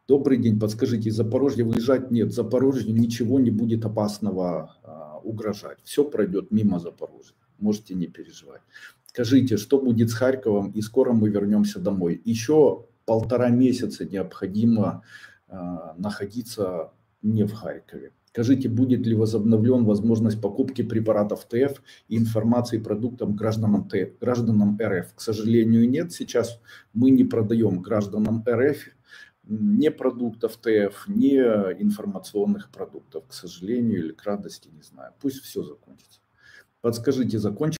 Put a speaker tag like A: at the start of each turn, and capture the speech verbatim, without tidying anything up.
A: Добрый день, подскажите, из Запорожья выезжать? Нет, Запорожью ничего не будет опасного а, угрожать. Все пройдет мимо Запорожья, можете не переживать. Скажите, что будет с Харьковом, и скоро мы вернемся домой? Еще полтора месяца необходимо а, находиться не в Харькове. Скажите, будет ли возобновлен возможность покупки препаратов ТФ и информации продуктам гражданам, ТФ, гражданам РФ? К сожалению, нет. Сейчас мы не продаем гражданам РФ ни продуктов ТФ, ни информационных продуктов, к сожалению, или к радости, не знаю. Пусть все закончится. Подскажите, закончится?